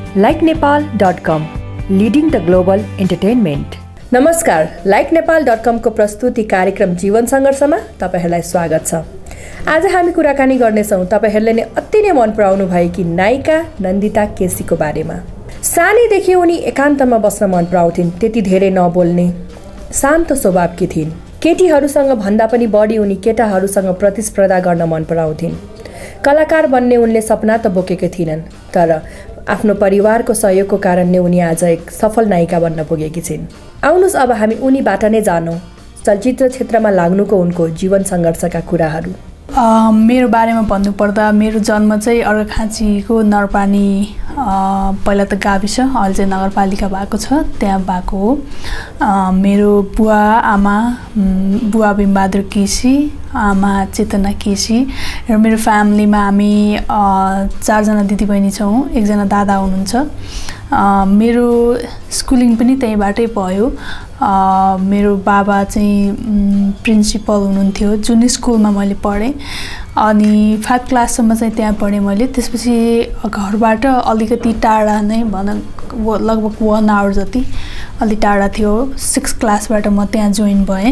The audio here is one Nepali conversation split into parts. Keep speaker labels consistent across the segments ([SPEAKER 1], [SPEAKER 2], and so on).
[SPEAKER 1] likenepal.com, leading the global entertainment.
[SPEAKER 2] नमस्कार, likenepal.com को प्रस्तुति कार्यक्रम जीवन संघर्षमा तपाईहरुलाई स्वागत छ। आज हामी कुराकानी गर्नेछौं तपाईहरुले नै अति नै मन पराउनु भएकी नायिका नन्दिता केसी को बारेमा। सानैदेखि उनी एकान्तमा बस्न मन पराउँथिन्, त्यति धेरै नबोल्ने, शान्त स्वभावकी थिइन्। केटीहरुसँग भन्दा पनि बढी उनी केटाहरुसँग प्रतिस्पर्धा गर्न मन पराउँथिन्। कलाकार बन्ने उनले सपना त बोकेकै थिइनन्, तर आफ्नो परिवारको सहयोगको कारणले उनी आज एक सफल नायिका बन्न पुगेकी छिन्। आउनुस् अब हामी उनीबाट नै जानौं चलचित्र क्षेत्रमा लाग्नुको उनको जीवन संघर्षका कुराहरू।
[SPEAKER 3] मेरो बारेमा भन्नुपर्दा मेरो जन्म चाहिँ अर्गखाँचीको नरपानी पहिला त गाविस अहिले चाहिँ नगरपालिका भएको छ, त्यहाँ भएको हो। मेरो बुवा आमा, बुवा भीमबहादुर केसी, आमा चेतना केसी र मेरो फ्यामिलीमा हामी 4 जना दिदीबहिनी छौँ, एकजना दादा हुनुहुन्छ। मेरो स्कुलिङ पनि त्यहीँबाटै भयो। मेरो बाबा चाहिँ प्रिन्सिपल हुनुहुन्थ्यो जुन स्कुलमा मैले पढेँ, अनि 5 क्लाससम्म चाहिँ त्यहाँ पढेँ मैले। त्यसपछि घरबाट अलिकति टाढा नै भनौँ लगभग 1 आवर जति अलि टाढा थियो। 6 क्लासबाट म त्यहाँ जोइन भएँ।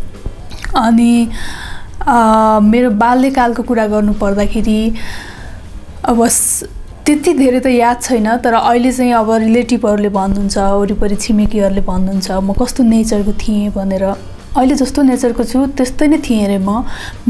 [SPEAKER 3] अनि मेरो बाल्यकालको कुरा गर्नु पर्दाखेरि अब त्यति धेरै त याद छैन, तर अहिले चाहिँ अब रिलेटिभहरूले भन्नुहुन्छ, वरिपरि छिमेकीहरूले भन्नुहुन्छ म कस्तो नेचरको थिएँ भनेर। अहिले जस्तो नेचरको छु त्यस्तै नै थिएँ अरे म।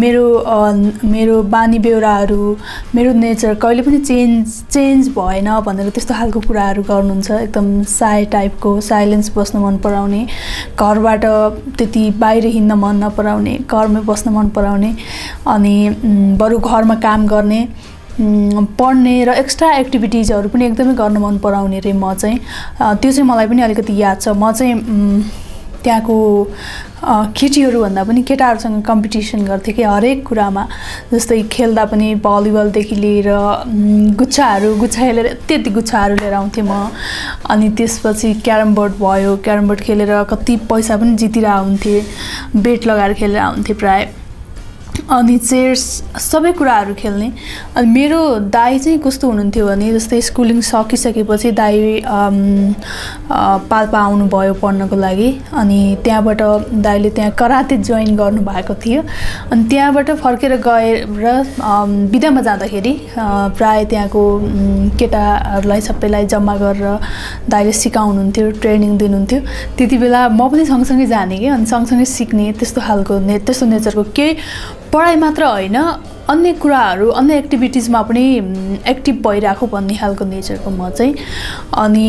[SPEAKER 3] मेरो बानी बेहोराहरू, मेरो नेचर कहिले पनि चेन्ज भएन भनेर त्यस्तो खालको कुराहरू गर्नुहुन्छ। एकदम साय टाइपको, साइलेन्स बस्न मन पराउने, घरबाट त्यति बाहिर हिँड्न मन नपराउने, घरमै बस्न मन पराउने, अनि बरु घरमा काम गर्ने, पढ्ने र एक्स्ट्रा एक्टिभिटिजहरू पनि एकदमै गर्न मन पराउने रे म चाहिँ। त्यो चाहिँ मलाई पनि अलिकति याद छ। म चाहिँ त्यहाँको केटीहरू भन्दा पनि केटाहरूसँग कम्पिटिसन गर्थेँ कि हरेक कुरामा। जस्तै खेल्दा पनि भलिबलदेखि लिएर गुच्छाहरू खेलेर यति गुच्छाहरू लिएर आउँथेँ म। अनि त्यसपछि क्यारम बोर्ड भयो, क्यारम बोर्ड खेलेर कति पैसा पनि जितिरहेको हुन्थेँ, बेट लगाएर खेलेर आउँथेँ प्राय। अनि चेयर्स सबै कुराहरू खेल्ने। अनि मेरो दाइ चाहिँ कस्तो हुनुहुन्थ्यो भने जस्तै स्कुलिङ सकिसकेपछि दाइ पाल्पा आउनुभयो पढ्नको लागि। अनि त्यहाँबाट दाइले त्यहाँ कराते जोइन गर्नुभएको थियो। अनि त्यहाँबाट फर्केर गएर बिदामा जाँदाखेरि प्राय त्यहाँको केटाहरूलाई सबैलाई जम्मा गरेर दाइले सिकाउनुहुन्थ्यो, ट्रेनिङ दिनुहुन्थ्यो। त्यति बेला म पनि सँगसँगै जाने कि, अनि सँगसँगै सिक्ने, त्यस्तो खालको त्यस्तो नेचरको। केही पढाइ मात्र होइन, अन्य कुराहरू, अन्य एक्टिभिटिजमा पनि एक्टिभ भइरहेको भन्ने खालको नेचरको म चाहिँ। अनि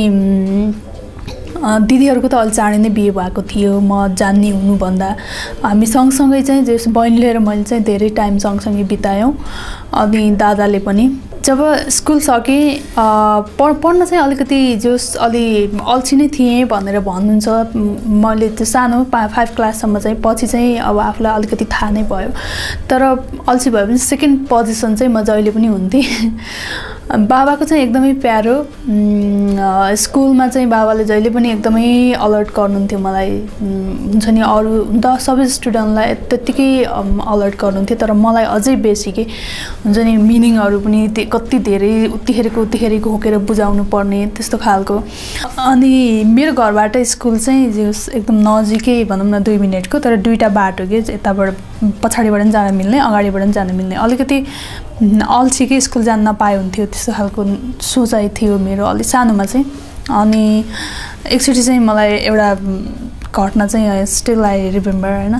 [SPEAKER 3] दिदीहरूको त अलि चाँडै नै बिहे भएको थियो म जान्ने हुनुभन्दा। हामी सँगसँगै चाहिँ जस बहिनीले र मैले चाहिँ धेरै टाइम सँगसँगै बितायौँ। अनि दादाले पनि जब स्कुल सकेँ पढ्न चाहिँ अलिकति अलि अल्छी नै थिएँ भनेर भन्नुहुन्छ। मैले त्यो सानो 5 क्लाससम्म चाहिँ, पछि चाहिँ अब आफूलाई अलिकति थाहा नै भयो। तर अल्छी भए पनि सेकेन्ड पोजिसन चाहिँ म जहिले पनि हुन्थेँ। बाबाको चाहिँ एकदमै प्यारो। स्कुलमा चाहिँ बाबाले जहिले पनि एकदमै अलर्ट गर्नुहुन्थ्यो मलाई। हुन्छ नि अरू त सबै स्टुडेन्टलाई त्यत्तिकै अलर्ट गर्नुहुन्थ्यो, तर मलाई अझै बेसी के हुन्छ नि मिनिङहरू पनि कति धेरै उतिखेर घोकेर बुझाउनु पर्ने त्यस्तो खालको। अनि मेरो घरबाट स्कुल चाहिँ एकदम नजिकै भनौँ न 2 मिनटको, तर 2टा बाटो के, यताबाट पछाडिबाट पनि जान मिल्ने, अगाडिबाट पनि जान मिल्ने। अलिकति अल्छीकै स्कुल जान नपाए हुन्थ्यो त्यस्तो खालको सोचाइ थियो मेरो अलि सानोमा चाहिँ। अनि एकचोटि चाहिँ मलाई एउटा घटना चाहिँ स्टिल आई रिमेम्बर होइन।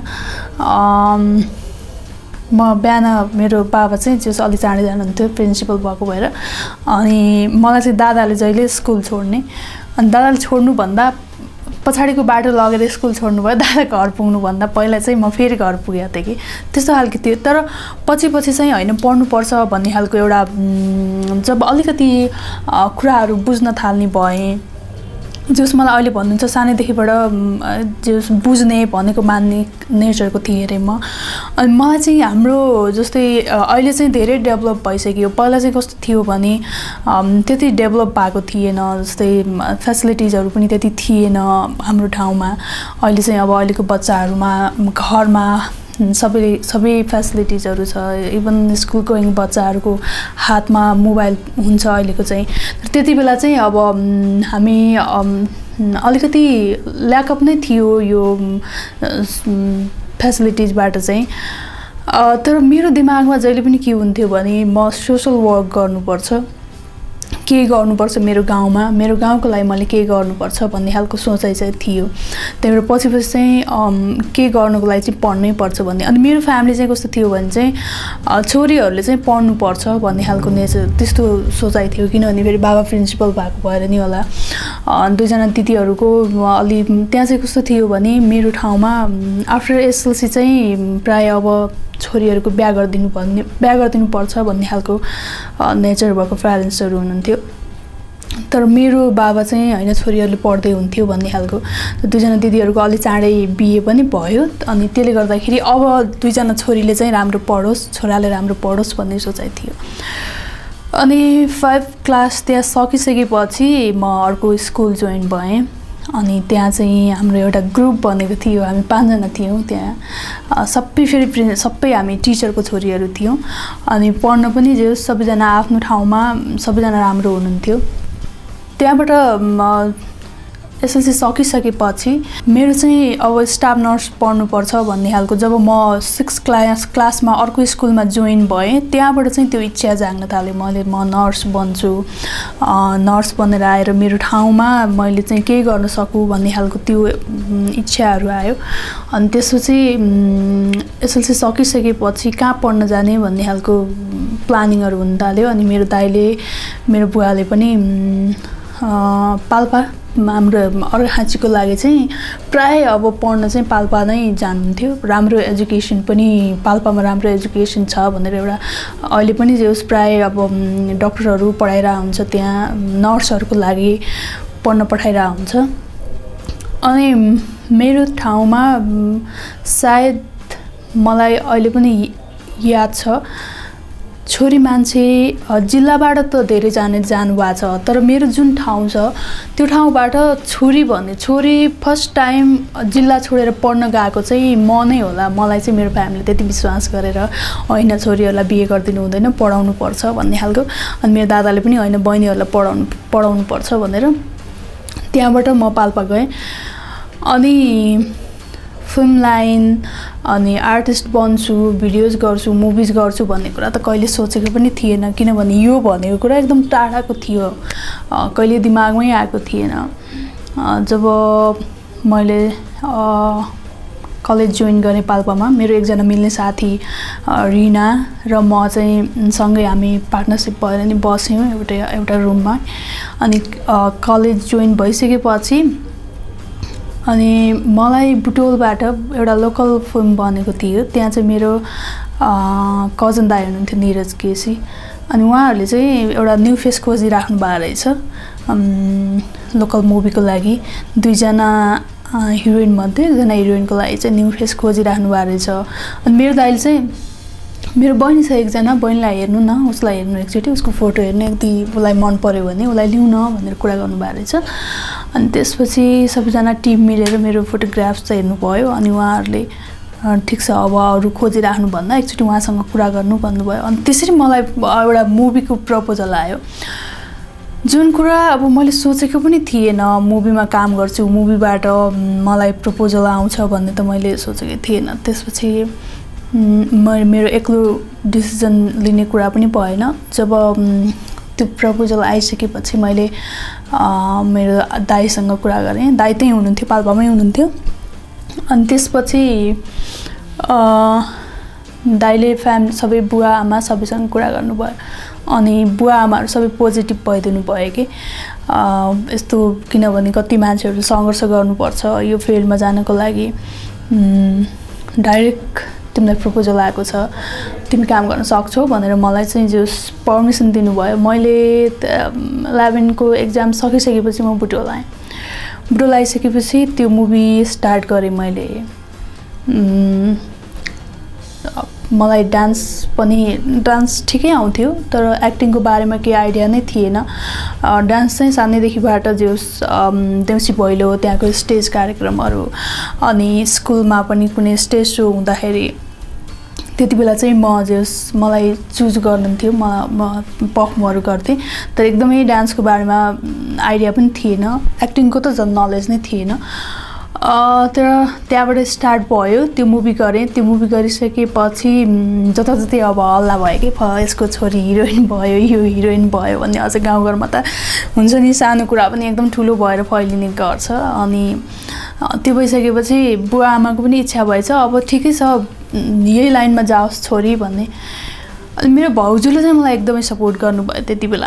[SPEAKER 3] म बिहान मेरो बाबा चाहिँ अलि चाँडै जानुहुन्थ्यो प्रिन्सिपल भएको भएर। अनि मलाई चाहिँ दादाले जहिले स्कुल छोड्ने, अनि दादाले छोड्नुभन्दा पछाडिको बाटो लगेर स्कुल छोड्नु भयो। दादा घर पुग्नुभन्दा पहिला चाहिँ म फेरि घर पुगेको थिएँ कि, त्यस्तो खालको थियो। तर पछि चाहिँ होइन पढ्नुपर्छ भन्ने खालको एउटा जब अलिकति कुराहरू बुझ्न थाल्ने भएँ, जस मलाई अहिले भन्नुहुन्छ सानैदेखिबाट जस बुझ्ने भनेको मान्ने नेचरको थिएँ अरे म। अनि मलाई चाहिँ हाम्रो जस्तै अहिले चाहिँ धेरै डेभलप भइसक्यो। पहिला चाहिँ कस्तो थियो भने त्यति डेभलप भएको थिएन, जस्तै फेसिलिटिजहरू पनि त्यति थिएन हाम्रो ठाउँमा। अहिले चाहिँ अब अहिलेको बच्चाहरूमा घरमा सबै फ्यासिलिटिजहरू छ इभन स्कुल गोइङ बच्चाहरूको हातमा मोबाइल हुन्छ अहिलेको चाहिँ त्यति बेला चाहिँ अब हामी अलिकति ल्याकअप नै थियो यो फ्यासिलिटिजबाट चाहिँ तर मेरो दिमागमा जहिले पनि के हुन्थ्यो भने म सोसल वर्क गर्नुपर्छ के गर्नुपर्छ मेरो गाउँको लागि मैले के गर्नुपर्छ भन्ने खालको सोचाइ चाहिँ थियो त्यही भएर पछि चाहिँ के गर्नको लागि चाहिँ पढ्नै पर्छ भन्ने अनि मेरो फ्यामिली चाहिँ कस्तो थियो भने चाहिँ छोरीहरूले चाहिँ पढ्नुपर्छ भन्ने खालको नेचर त्यस्तो सोचाइ थियो किनभने फेरि बाबा प्रिन्सिपल भएको भएर नि होला दुईजना दिदीहरूको अलि त्यहाँ चाहिँ कस्तो थियो भने मेरो ठाउँमा आफ्टर एसएलसी चाहिँ प्राय अब छोरीहरूको बिहा गरिदिनुपर्छ भन्ने खालको नेचर भएको प्यारेन्ट्सहरू हुनुहुन्थ्यो तर मेरो बाबा चाहिँ हैन छोरीहरूले पढ्दै हुन्थ्यो भन्ने खालको दुईजना दिदीहरूको अलि चाँडै बिहे पनि भयो अनि त्यसले गर्दाखेरि अब दुईजना छोरीले चाहिँ राम्रो पढोस् छोराले राम्रो पढोस् भन्ने सोचाइ थियो अनि 5 क्लास त्यहाँ सकिसकेपछि म अर्को स्कुल जोइन भएँ अनि त्यहाँ चाहिँ हाम्रो एउटा ग्रुप बनेको थियो हामी 5 जना थियौँ त्यहाँ सबै हामी टिचरको छोरीहरू थियौँ अनि पढ्न पनि जे सबैजना आफ्नो ठाउँमा सबैजना राम्रो हुनुहुन्थ्यो त्यहाँबाट एसएलसी सकिसकेपछि मेरो चाहिँ अब स्टाफ नर्स पढ्नुपर्छ भन्ने खालको जब म 6 क्लासमा अर्को स्कुलमा जोइन भएँ त्यहाँबाट चाहिँ त्यो इच्छा जाग्न थाल्यो म नर्स बन्छु नर्स बनेर आएर मेरो ठाउँमा मैले चाहिँ के गर्न सकु भन्ने खालको त्यो इच्छाहरू आयो अनि त्यसपछि एसएलसी सकिसकेपछि कहाँ पढ्न जाने भन्ने खालको प्लानिङहरू हुन थाल्यो अनि मेरो दाइले मेरो बुवाले पनि पाल्पा हाम्रो अर्घाखाँचीको लागि चाहिँ प्राय अब पढ्न चाहिँ पाल्पा नै जानुहुन्थ्यो राम्रो एजुकेसन पनि पाल्पामा राम्रो एजुकेसन छ भनेर एउटा अहिले पनि जे होस् प्राय अब डक्टरहरू पढाइरहेको हुन्छ त्यहाँ नर्सहरूको लागि पढ्न पठाइरहेको हुन्छ अनि मेरो ठाउँमा सायद मलाई अहिले पनि याद छ छोरी मान्छे जिल्लाबाट त धेरै जानु भएको छ तर मेरो जुन ठाउँ छ त्यो ठाउँबाट छोरी फर्स्ट टाइम जिल्ला छोडेर पढ्न गएको चाहिँ म नै होला मलाई चाहिँ मेरो फ्यामिलीले त्यति विश्वास गरेर हैन छोरीहरूलाई बिहे गरिदिनु हुँदैन पढाउनु पर्छ भन्ने खालको अनि मेरो दादाले पनि हैन बहिनीहरूलाई पढाउनु पर्छ भनेर त्यहाँबाट म पाल्पा गएँ अनि फिल्म लाइन अनि आर्टिस्ट बन्छु भिडियोज गर्छु मुभिज गर्छु भन्ने कुरा त कहिले सोचेको पनि थिएन किनभने यो भनेको कुरा एकदम टाढाको थियो कहिले दिमागमै आएको थिएन जब मैले कलेज जोइन गरेँ पाल्पामा मेरो एकजना मिल्ने साथी रिना र म चाहिँ सँगै हामी पार्टनरसिप भएर नि बस्यौँ एउटा रुममा अनि कलेज जोइन भइसकेपछि अनि मलाई बुटोलबाट एउटा लोकल फिल्म बनेको थियो त्यहाँ चाहिँ मेरो कजन दाइ हुनुहुन्थ्यो नीरज केसी अनि उहाँहरूले चाहिँ एउटा न्यू फेस खोजिराख्नु भएको रहेछ लोकल मुभीको लागि 2 जना हिरोइन मध्ये 1 जना हिरोइनको लागि चाहिँ न्यू फेस खोजिराख्नु भएको रहेछ अनि मेरो दाइले चाहिँ मेरो बहिनी छ एकजना बहिनीलाई हेर्नु न उसलाई हेर्नु एकचोटि उसको फोटो हेर्नु यदि उसलाई मन पर्यो भने उसलाई लिउ न भनेर कुरा गर्नु भएको रहेछ अनि त्यसपछि सबैजना टिम मिलेर मेरो फोटोग्राफ्स चाहिँ हेर्नु भयो अनि उहाँहरूले ठिक छ अब अरू खोजिराख्नु भन्दा एकचोटि उहाँसँग कुरा गर्नु भन्नुभयो अनि त्यसरी मलाई एउटा मुभीको प्रपोजल आयो जुन कुरा अब मैले सोचेको पनि थिएन मुभीमा काम गर्छु मुभीबाट मलाई प्रपोजल आउँछ भन्ने त मैले सोचेको थिएन त्यसपछि मेरो एक्लो डिसिजन लिने कुरा पनि भएन जब त्यो प्रपोजल आइसकेपछि मैले मेरो दाइसँग कुरा गरेँ दाइ त्यही हुनुहुन्थ्यो पाल्पामै हुनुहुन्थ्यो अनि त्यसपछि दाइले सबै बुवा आमा सबैसँग कुरा गर्नुभयो अनि बुवा आमाहरू सबै पोजिटिभ भइदिनु भयो कि यस्तो किनभने कति मान्छेहरू सङ्घर्ष गर्नुपर्छ यो फिल्डमा जानको लागि डाइरेक्ट तिमीलाई प्रपोजल आएको छ तिमी काम गर्न सक्छौ भनेर मलाई चाहिँ जस पर्मिसन दिनुभयो मैले 11 को एक्जाम सकिसकेपछि म बुटोल आएँ बुटोल आइसकेपछि त्यो मुभी स्टार्ट गरेँ मैले मलाई डान्स ठिकै आउँथ्यो तर एक्टिङको बारेमा केही आइडिया नै थिएन डान्स चाहिँ सानैदेखिबाट देउसी भैलो त्यहाँको स्टेज कार्यक्रमहरू अनि स्कुलमा पनि कुनै स्टेज सो हुँदाखेरि त्यति बेला चाहिँ मलाई चुज गर्नुहुन्थ्यो म पर्फर्महरू गर्थेँ तर एकदमै डान्सको बारेमा आइडिया पनि थिएन एक्टिङको त झन् नलेज नै थिएन तर त्यहाँबाट स्टार्ट भयो त्यो मुभी गरेँ त्यो मुभी गरिसकेपछि जताजतै अब हल्ला भयो कि यसको छोरी हिरोइन भयो यो हिरोइन भयो भन्ने अझ गाउँघरमा त हुन्छ नि सानो कुरा पनि एकदम ठुलो भएर फैलिने गर्छ अनि त्यो भइसकेपछि बुवा आमाको पनि इच्छा भएछ अब ठिकै छ यही लाइनमा जाओस् छोरी भन्ने अनि मेरो भाउजूले चाहिँ मलाई एकदमै सपोर्ट गर्नुभयो त्यति बेला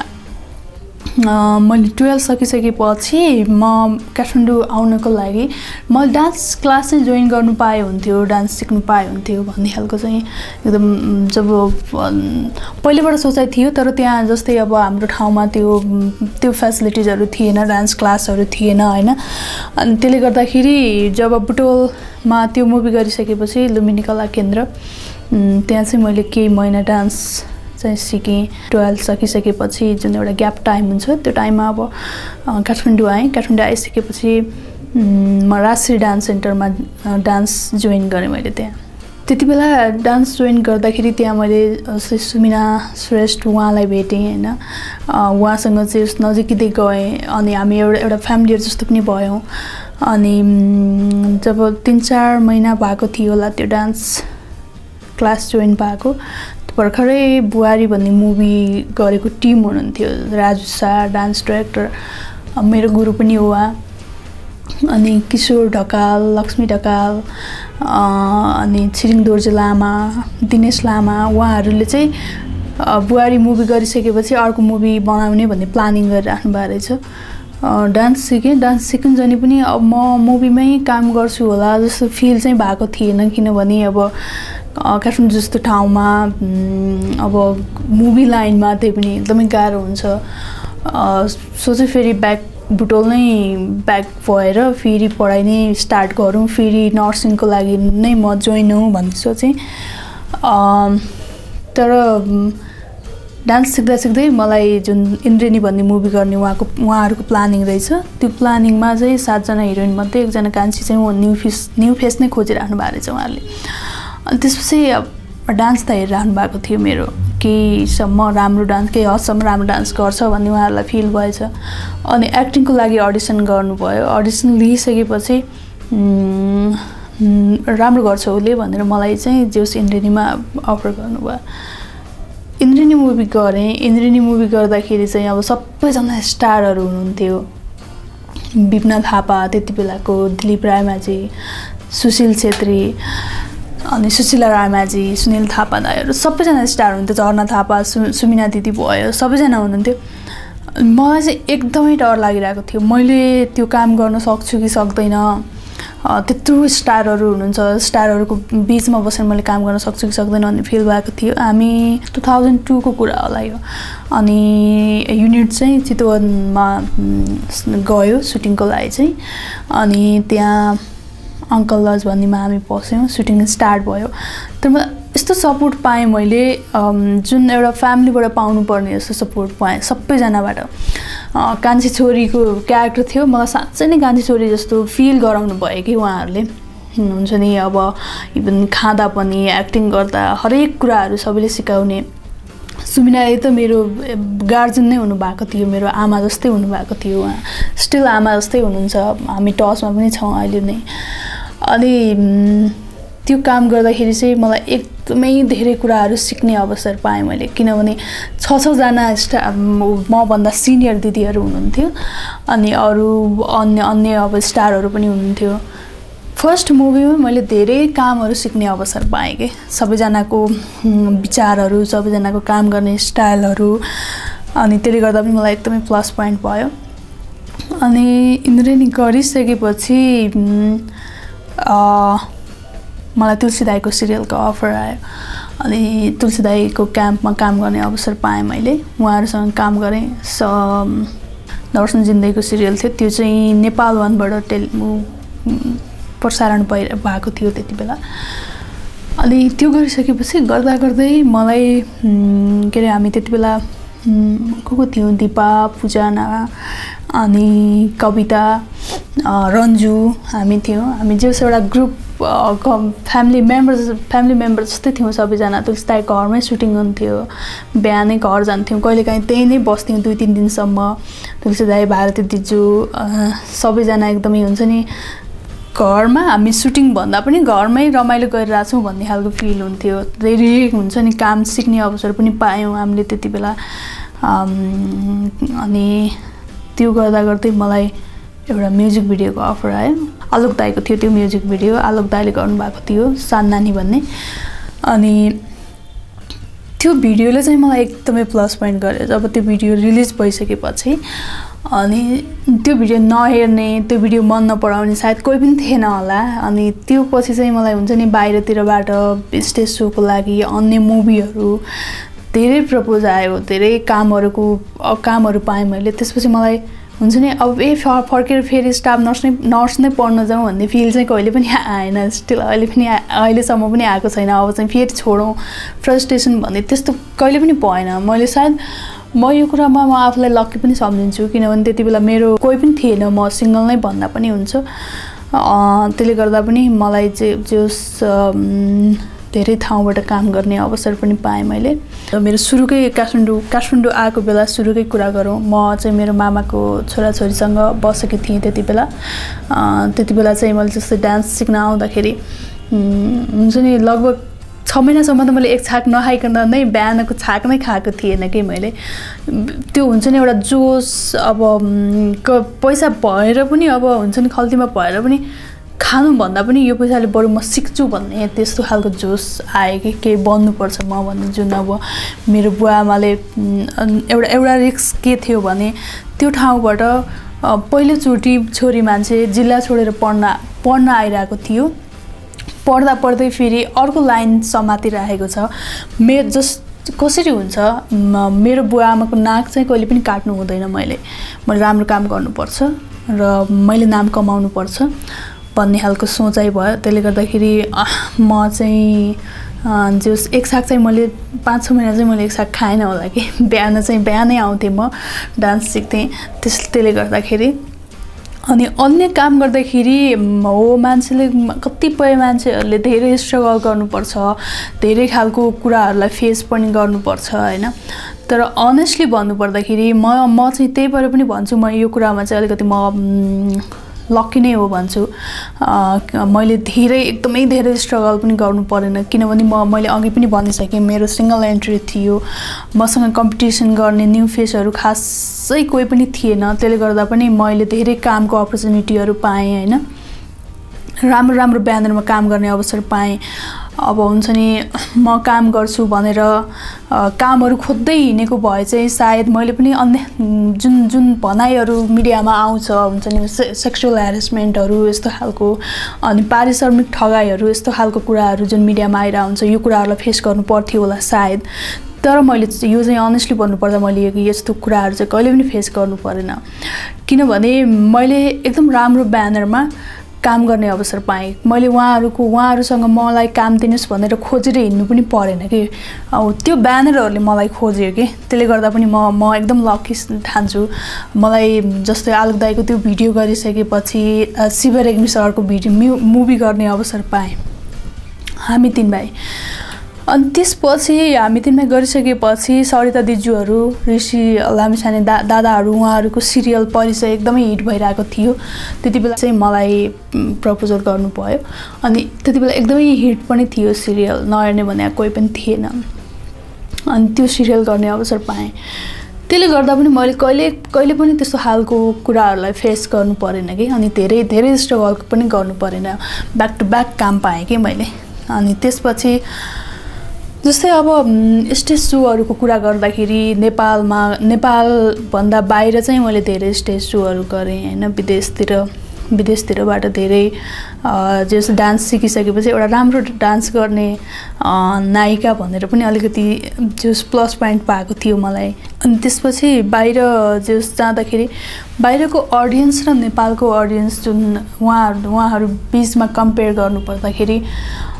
[SPEAKER 3] मैले 12 सकिसकेपछि म काठमाडौँ आउनको लागि मैले डान्स क्लास चाहिँ जोइन गर्नु पाए हुन्थ्यो डान्स सिक्नु पाए हुन्थ्यो भन्ने खालको चाहिँ एकदम जब पहिलेबाट सोचाइ थियो तर त्यहाँ जस्तै अब हाम्रो ठाउँमा त्यो फेसिलिटिजहरू थिएन डान्स क्लासहरू थिएन हैन अनि त्यसले गर्दाखेरि जब बुटोलमा त्यो मुभी गरिसकेपछि लुम्बिनी कला केन्द्र त्यहाँ चाहिँ मैले केही महिना डान्स चाहिँ सिकेँ 12 सकिसकेपछि जुन एउटा ग्याप टाइम हुन्छ त्यो टाइममा अब काठमाडौँ आएँ काठमाडौँ आइसकेपछि म राष्ट्रिय डान्स सेन्टरमा डान्स जोइन गरेँ मैले त्यहाँ त्यति बेला डान्स जोइन गर्दाखेरि त्यहाँ मैले सुमिना श्रेष्ठ उहाँलाई भेटेँ हैन उहाँसँग चाहिँ नजिकै गएँ अनि हामी एउटा फ्यामिलीहरु जस्तो पनि भयौँ अनि जब 3-4 महिना भएको थियो होला त्यो डान्स क्लास जोइन भएको भर्खरै बुहारी भन्ने मुभी गरेको टिम हुनुहुन्थ्यो राजु शाह डान्स डाइरेक्टर मेरो गुरु पनि हो अनि किशोर ढकाल लक्ष्मी ढकाल अनि छिरिङ दोर्जे लामा दिनेश लामा उहाँहरूले चाहिँ बुहारी मुभी गरिसकेपछि अर्को मुभी बनाउने भन्ने प्लानिङ गरिराख्नु भएको रहेछ डान्स सिकुन्जनी पनि अब म मुभीमै काम गर्छु होला जस्तो फिल चाहिँ भएको थिएन किनभने अब काठमाडौँ जस्तो ठाउँमा अब मुभी लाइनमा त्यही पनि एकदमै गाह्रो हुन्छ सोचे फेरि बुटोल नै ब्याक भएर फेरि पढाइ नै स्टार्ट गरौँ फेरि नर्सिङको लागि नै म जोइन हौँ भन्ने सोचेँ तर डान्स सिक्दै मलाई जुन इन्द्रेनी भन्ने मुभी गर्ने उहाँहरूको प्लानिङ रहेछ त्यो प्लानिङमा चाहिँ 7 जना हिरोइन मध्ये एकजना कान्छी चाहिँ न्यू फेस नै खोजिराख्नु भएको रहेछ उहाँहरूले अनि त्यसपछि डान्स त हेरिराख्नु भएको थियो मेरो केहीसम्म राम्रो डान्स केही हदसम्म राम्रो डान्स गर्छ भन्ने उहाँहरूलाई फिल भएछ अनि एक्टिङको लागि अडिसन गर्नुभयो अडिसन लिइसकेपछि राम्रो गर्छ उसले भनेर मलाई चाहिँ जोस इन्द्रेनीमा अफर गर्नुभयो इन्द्रेनी मुभी गरेँ इन्द्रेनी मुभी गर्दाखेरि चाहिँ अब सबैजना स्टारहरू हुनुहुन्थ्यो विपना थापा त्यति बेलाको दिलीप रायमाझी सुशील छेत्री अनि सुशीला रायमाझी सुनिल थापा दाइहरू सबैजना स्टार हुनुहुन्थ्यो झर्ना थापा सुमिना दिदी भयो सबैजना हुनुहुन्थ्यो मलाई चाहिँ एकदमै डर लागिरहेको थियो मैले त्यो काम गर्न सक्छु कि सक्दैन त्यत्रो स्टारहरू हुनुहुन्छ स्टारहरूको बीचमा बसेर मैले काम गर्न सक्छु कि सक्दैन भन्ने फिल भएको थियो हामी 2002 को कुरा होला यो अनि युनिट चाहिँ चितवनमा गयो सुटिङको लागि चाहिँ अनि त्यहाँ अङ्कल लज भन्नेमा हामी पस्यौँ सुटिङ स्टार्ट भयो तर म यस्तो सपोर्ट पाएँ मैले जुन एउटा फ्यामिलीबाट पाउनुपर्ने जस्तो सपोर्ट पाएँ सबैजनाबाट कान्छी छोरीको क्यारेक्टर थियो मलाई साँच्चै नै कान्छी छोरी जस्तो फिल गराउनु भयो कि उहाँहरूले हुन्छ नि अब इभन खाँदा पनि एक्टिङ गर्दा हरेक कुराहरू सबैले सिकाउने सुमिनाले त मेरो गार्जियन नै हुनुभएको थियो मेरो आमा जस्तै हुनुभएको थियो उहाँ स्टिल आमा जस्तै हुनुहुन्छ हामी टचमा पनि छौँ अहिले नै अनि त्यो काम गर्दाखेरि चाहिँ मलाई एकदमै धेरै कुराहरू सिक्ने अवसर पाएँ मैले किनभने 6 जना मभन्दा सिनियर दिदीहरू हुनुहुन्थ्यो अनि अरू अन्य अब स्टारहरू पनि हुनुहुन्थ्यो फर्स्ट मुभीमा मैले धेरै कामहरू सिक्ने अवसर पाएँ कि सबैजनाको विचारहरू सबैजनाको काम गर्ने स्टाइलहरू अनि त्यसले गर्दा पनि मलाई एकदमै प्लस पोइन्ट भयो अनि इन्द्रेनी गरिसकेपछि मलाई तुलसी दाईको सिरियलको अफर आयो अनि तुलसी दाईको क्याम्पमा काम गर्ने अवसर पाएँ मैले उहाँहरूसँग काम गरेँ दर्शन जिन्दगीको सिरियल थियो त्यो चाहिँ नेपाल 1बाट प्रसारण भएको थियो त्यति बेला अनि त्यो गरिसकेपछि गर्दा गर्दै मलाई के अरे हामी त्यति बेला को थियौँ दिपा पूजना अनि कविता रन्जु हामी थियौँ हामी जस एउटा ग्रुप फ्यामिली मेम्बर जस्तै थियौँ सबैजना तुलसी दाई घरमै सुटिङ हुन्थ्यो बिहानै घर जान्थ्यौँ कहिलेकाहीँ त्यही नै बस्थ्यौँ 2-3 दिनसम्म तुलसी दाई भारती दिजु सबैजना एकदमै हुन्छ नि घरमा हामी सुटिङ भन्दा पनि घरमै रमाइलो गरिरहेको छौँ भन्ने खालको फिल हुन्थ्यो धेरै हुन्छ नि काम सिक्ने अवसर पनि पायौँ हामीले त्यति बेला अनि त्यो गर्दा गर्दै मलाई एउटा म्युजिक भिडियोको अफर आयो आलोक दाईको थियो त्यो म्युजिक भिडियो आलोक दाईले गर्नुभएको थियो सान नानी भन्ने अनि त्यो भिडियोले चाहिँ मलाई एकदमै प्लस पोइन्ट गर्यो जब त्यो भिडियो रिलिज भइसकेपछि अनि त्यो भिडियो नहेर्ने त्यो भिडियो मन नपराउने सायद कोही पनि थिएन होला अनि त्यो पछि चाहिँ मलाई हुन्छ नि बाहिरतिरबाट स्टेज सोको लागि अन्य मुभीहरू धेरै प्रपोज आयो धेरै कामहरू पाएँ मैले त्यसपछि मलाई हुन्छ नि अब फर्केर फेरि स्टाफ नर्स नै पढ्न जाउँ भन्ने फिल चाहिँ कहिले पनि आएन स्टिल अहिलेसम्म पनि आएको छैन अब चाहिँ फेरि छोडौँ फ्रस्ट्रेसन भन्ने त्यस्तो कहिले पनि भएन मैले सायद म यो कुरामा म आफूलाई लक्की पनि सम्झिन्छु किनभने त्यति बेला मेरो कोही पनि थिएन म सिङ्गल नै भन्दा पनि हुन्छ त्यसले गर्दा पनि मलाई जोस धेरै ठाउँबाट काम गर्ने अवसर पनि पाएँ मैले मेरो सुरुकै काठमाडौँ आएको बेला सुरुकै कुरा गरौँ म चाहिँ मेरो मामाको छोराछोरीसँग बसेकी थिएँ त्यति बेला चाहिँ मैले जस्तै डान्स सिक्न आउँदाखेरि हुन्छ नि लगभग 6 महिनासम्म त मैले एक छाक नखाइकन नै बिहानको छाक नै खाएको थिएन कि मैले त्यो हुन्छ नि एउटा जोस अब पैसा भएर पनि अब हुन्छ नि खल्तीमा भएर पनि खानुभन्दा पनि यो पैसाले बरु म सिक्छु भन्ने त्यस्तो खालको जोस आयो कि केही बन्नुपर्छ म भन्ने जुन अब मेरो बुवा आमाले एउटा रिस्क के थियो भने त्यो ठाउँबाट पहिलोचोटि छोरी मान्छे जिल्ला छोडेर पढ्न आइरहेको थियो पढ्दा पढ्दै फेरि अर्को लाइन समातिरहेको छ कसरी हुन्छ मेरो बुवा आमाको नाक चाहिँ कहिले पनि काट्नु हुँदैन मैले राम्रो काम गर्नुपर्छ र मैले नाम कमाउनुपर्छ भन्ने खालको सोचाइ भयो त्यसले गर्दाखेरि म चाहिँ जोस एक साग चाहिँ मैले 5-6 महिना चाहिँ मैले एक साग खाएन होला कि बिहानै आउँथेँ म डान्स सिक्थेँ त्यसले गर्दाखेरि अनि अन्य काम गर्दाखेरि हो मान्छेले कतिपय मान्छेहरूले धेरै स्ट्रगल गर्नुपर्छ धेरै खालको कुराहरूलाई फेस पनि गर्नुपर्छ हैन तर अनेस्टली भन्नुपर्दाखेरि म चाहिँ त्यही भएर पनि भन्छु म यो कुरामा चाहिँ अलिकति म लक्की नै हो भन्छु मैले एकदमै धेरै स्ट्रगल पनि गर्नु परेन किनभने मैले अघि पनि भनिसकेँ मेरो सिंगल एन्ट्री थियो मसँग कम्पिटिसन गर्ने न्यू फेसहरू खासै कोही पनि थिएन त्यसले गर्दा पनि मैले धेरै कामको अपर्च्युनिटीहरू पाएँ हैन राम्रो ब्यानरमा काम गर्ने अवसर पाएँ अब हुन्छ नि म काम गर्छु भनेर कामहरू खोज्दै हिँडेको भए चाहिँ सायद मैले पनि अन्य जुन भनाइहरू मिडियामा आउँछ हुन्छ नि सेक्सुअल ह्यारेसमेन्टहरू यस्तो खालको अनि पारिश्रमिक ठगाइहरू यस्तो खालको कुराहरू जुन मिडियामा आइरहेको हुन्छ यो कुराहरूलाई फेस गर्नु पर्थ्यो होला सायद तर मैले यो चाहिँ अनेस्टली भन्नुपर्दा मैले यस्तो कुराहरू चाहिँ कहिले पनि फेस गर्नु परेन किनभने मैले एकदम राम्रो ब्यानरमा काम गर्ने अवसर पाएँ मैले उहाँहरूसँग मलाई काम दिनुस् भनेर खोजेर हिँड्नु पनि परेन कि अब त्यो ब्यानरहरूले मलाई खोज्यो कि त्यसले गर्दा पनि म एकदम लकी ठान्छु मलाई जस्तै आलोक दाईको त्यो भिडियो गरिसकेपछि शिव रेग्मी सरको मुभी गर्ने अवसर पाएँ हामी 3 भाइ अनि त्यसपछि हामी 3 भाइ गरिसकेपछि सरिता दिजुहरू ऋषि लामिछाने दादाहरू उहाँहरूको सिरियल परिचय एकदमै हिट भइरहेको थियो त्यति बेला चाहिँ मलाई प्रपोजल गर्नु भयो अनि त्यति बेला एकदमै हिट पनि थियो सिरियल नहेर्ने भने कोही पनि थिएन अनि त्यो सिरियल गर्ने अवसर पाएँ त्यसले गर्दा पनि मैले कहिले पनि त्यस्तो खालको कुराहरूलाई फेस गर्नु परेन कि अनि धेरै स्ट्रगल पनि गर्नु परेन ब्याक टु ब्याक काम पाएँ कि मैले अनि त्यसपछि जस्तै अब स्टेज सोहरूको कुरा गर्दाखेरि नेपाल भन्दा बाहिर चाहिँ मैले धेरै स्टेज सोहरू गरेँ हैन विदेशतिरबाट धेरै जस डान्स सिकिसकेपछि एउटा राम्रो डान्स गर्ने नायिका भनेर पनि अलिकति जस प्लस पोइन्ट पाएको थियो मलाई अनि त्यसपछि बाहिर जस जाँदाखेरि बाहिरको ऑडियन्स र नेपालको ऑडियन्स जुन उहाँहरू बीचमा कम्पेयर गर्नु पर्दाखेरि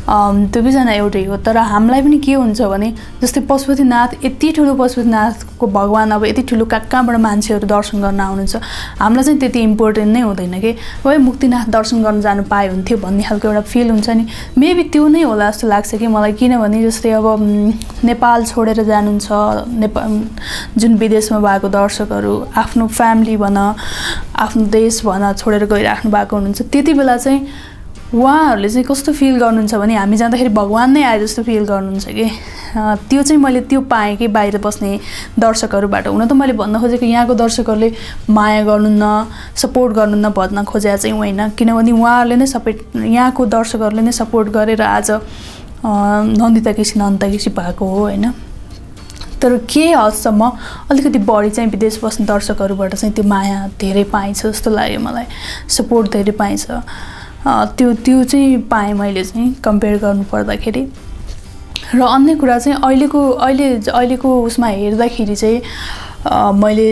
[SPEAKER 3] दुवैजना एउटै हो तर हामीलाई पनि के हुन्छ भने जस्तै पशुपतिनाथ यति ठुलो पशुपतिनाथको भगवान अब यति ठुलो कहाँबाट मान्छेहरू दर्शन गर्न आउनुहुन्छ हामीलाई चाहिँ त्यति इम्पोर्टेन्ट नै हुँदैन कि है मुक्तिनाथ दर्शन गर्न जानु पाए हुन्थ्यो भन्ने खालको एउटा फिल हुन्छ नि मेबी त्यो नै होला जस्तो लाग्छ कि मलाई किनभने जस्तै अब नेपाल छोडेर जानुहुन्छ नेपाल जुन विदेशमा भएको दर्शकहरू आफ्नो फ्यामिली भन आफ्नो देश भन छोडेर गइराख्नु भएको हुनुहुन्छ त्यति बेला चाहिँ उहाँहरूले चाहिँ कस्तो फिल गर्नुहुन्छ भने हामी जाँदाखेरि भगवान नै आए जस्तो फिल गर्नुहुन्छ कि त्यो चाहिँ मैले त्यो पाएँ कि बाहिर बस्ने दर्शकहरूबाट हुन त मैले भन्न खोजेको यहाँको दर्शकहरूले माया गर्नुहुन्न सपोर्ट गर्नुहुन्न भन्न खोजेको चाहिँ होइन किनभने उहाँहरूले नै यहाँको दर्शकहरूले नै सपोर्ट गरेर आज नन्दिता केसी नन्दिता केसी भएको हो होइन तर के हदसम्म अलिकति बढी चाहिँ विदेश बस्ने दर्शकहरूबाट चाहिँ त्यो माया धेरै पाइन्छ जस्तो लाग्यो मलाई सपोर्ट धेरै पाइन्छ त्यो चाहिँ पाएँ मैले चाहिँ कम्पेयर गर्नु पर्दाखेरि र अन्य कुरा चाहिँ अहिलेको उसमा हेर्दाखेरि चाहिँ मैले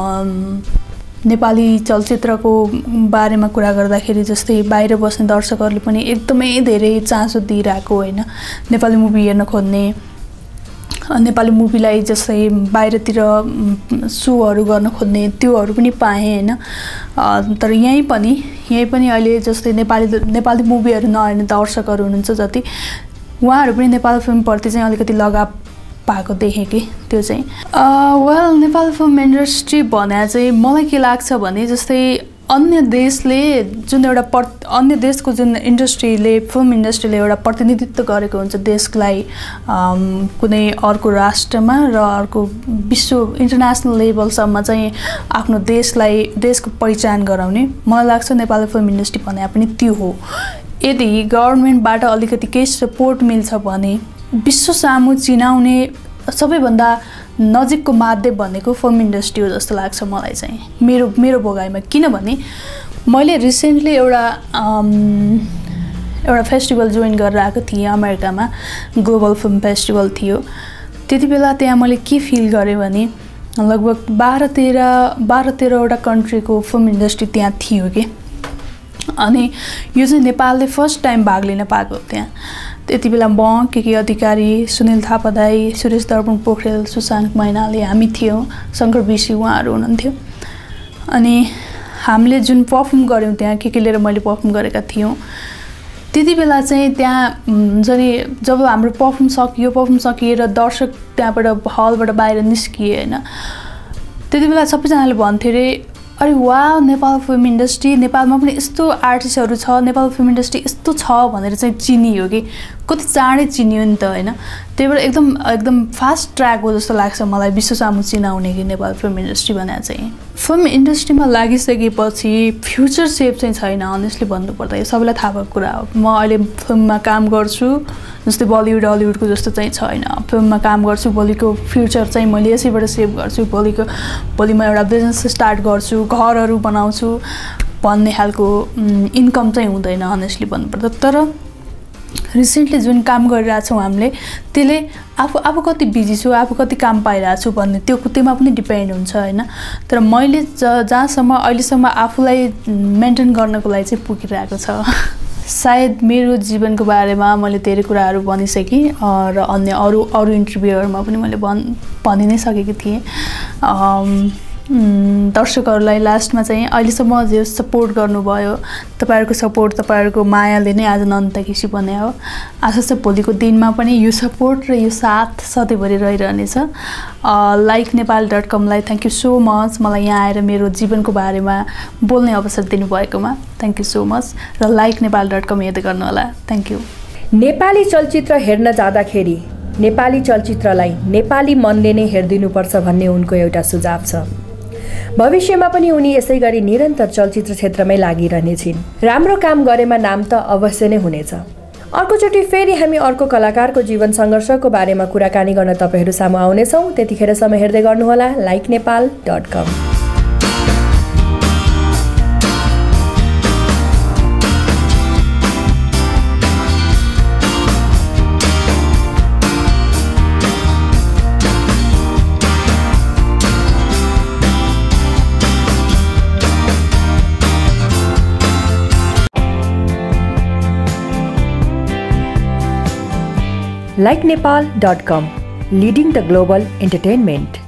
[SPEAKER 3] नेपाली चलचित्रको बारेमा कुरा गर्दाखेरि जस्तै बाहिर बस्ने दर्शकहरूले पनि एकदमै धेरै चासो दिइरहेको होइन नेपाली मुभी हेर्न खोज्ने नेपाली मुभीलाई जस्तै बाहिरतिर सोहरू गर्न खोज्ने त्योहरू पनि पाएँ होइन तर यहीँ पनि अहिले जस्तै नेपाली मुभीहरू नहेर्ने दर्शकहरू हुनुहुन्छ जति उहाँहरू पनि नेपाली फिल्मप्रति चाहिँ अलिकति लगाव पाएको देखेँ कि त्यो चाहिँ वेल नेपाली फिल्म इन्डस्ट्री भने चाहिँ मलाई के लाग्छ भने जस्तै अन्य देशले जुन एउटा अन्य देशको जुन इन्डस्ट्रीले फिल्म इन्डस्ट्रीले एउटा प्रतिनिधित्व गरेको हुन्छ देशलाई कुनै अर्को राष्ट्रमा र अर्को विश्व इन्टरनेसनल लेभलसम्म चाहिँ आफ्नो देशको पहिचान गराउने मलाई लाग्छ नेपाली फिल्म इन्डस्ट्री भने पनि त्यो हो यदि गभर्नमेन्टबाट अलिकति केही सपोर्ट मिल्छ भने विश्व सामु चिनाउने सबैभन्दा नजिकको माध्यम भनेको फिल्म इन्डस्ट्री हो जस्तो लाग्छ मलाई चाहिँ मेरो भोगाइमा किनभने मैले रिसेन्टली एउटा फेस्टिभल जोइन गरेर आएको थिएँ अमेरिकामा ग्लोबल फिल्म फेस्टिभल थियो त्यति बेला त्यहाँ मैले के फिल गरेँ भने लगभग 12-13वटा कन्ट्रीको फिल्म इन्डस्ट्री त्यहाँ थियो कि अनि यो चाहिँ नेपालले फर्स्ट टाइम भाग लिन पाएको त्यहाँ त्यति बेला म के अधिकारी सुनिल थापा दाई सुरेश दर्पण पोखरेल सुशान्त मैनाली हामी थियौँ शङ्कर बिसी उहाँहरू हुनुहुन्थ्यो अनि हामीले जुन पर्फर्म गऱ्यौँ त्यहाँ के लिएर मैले पर्फर्म गरेका थियौँ त्यति बेला चाहिँ त्यहाँ हुन्छ नि जब हाम्रो पर्फर्म सकिएर दर्शक त्यहाँबाट हलबाट बाहिर निस्किए होइन त्यति बेला सबैजनाले भन्थे अरे अरे वाह नेपाल फिल्म इन्डस्ट्री नेपालमा पनि यस्तो आर्टिस्टहरू छ नेपाल फिल्म इन्डस्ट्री यस्तो छ भनेर चाहिँ चिनियो कि कति चाँडै चिनियो नि त होइन त्यही भएर एकदम फास्ट ट्र्याक हो जस्तो लाग्छ मलाई विश्व सामु चिनाउने कि नेपाल फिल्म इन्डस्ट्री भने चाहिँ फिल्म इन्डस्ट्रीमा लागिसकेपछि फ्युचर सेफ चाहिँ छैन अनेस्टली भन्नुपर्दा यो सबैलाई थाहा भएको कुरा हो म अहिले फिल्ममा काम गर्छु जस्तै बलिउड हलिउडको जस्तो चाहिँ छैन फिल्ममा काम गर्छु भोलिको फ्युचर चाहिँ मैले यसैबाट सेभ गर्छु भोलि म एउटा बिजनेस स्टार्ट गर्छु घरहरू बनाउँछु भन्ने खालको इन्कम चाहिँ हुँदैन अनेस्टली भन्नुपर्दा तर रिसेन्टली जुन काम गरिरहेछौँ हामीले त्यसले आफू कति बिजी छु आफू कति काम पाइरहेको छु भन्ने त्योमा पनि डिपेन्ड हुन्छ होइन तर मैले जहाँसम्म अहिलेसम्म आफूलाई मेन्टेन गर्नको लागि चाहिँ पुगिरहेको छ सायद मेरो जीवनको बारेमा मैले धेरै कुराहरू भनिसकेँ र अन्य अरू इन्टरभ्यूहरूमा पनि मैले भनि नै सकेकी थिएँ दर्शकहरूलाई लास्टमा चाहिँ अहिलेसम्म जे सपोर्ट गर्नुभयो तपाईँहरूको सपोर्ट तपाईँहरूको मायाले नै आज नन्दिता केसी बन्यो हो आशा छ भोलिको दिनमा पनि यो सपोर्ट र यो साथ सधैँभरि रहिरहनेछ like.nepal.com लाई थ्याङ्क यू सो मच मलाई यहाँ आएर मेरो जीवनको बारेमा बोल्ने अवसर दिनुभएकोमा थ्याङ्क यू सो मच र like.nepal.com हेर्दै गर्नुहोला थ्याङ्क यू
[SPEAKER 2] नेपाली चलचित्र हेर्न जाँदाखेरि नेपाली चलचित्रलाई नेपाली मनले नै हेरिदिनुपर्छ भन्ने उनको एउटा सुझाव छ भविष्यमा पनि उनी यसै गरी निरन्तर चलचित्र क्षेत्रमै लागिरहने छिन् राम्रो काम गरेमा नाम त अवश्य नै हुनेछ अर्कोचोटि फेरि हामी अर्को कलाकारको जीवन सङ्घर्षको बारेमा कुराकानी गर्न तपाईहरू सामु आउनेछौँ त्यतिखेरसम्म हेर्दै गर्नुहोला like.nepal.com
[SPEAKER 1] likenepal.com, leading the global entertainment.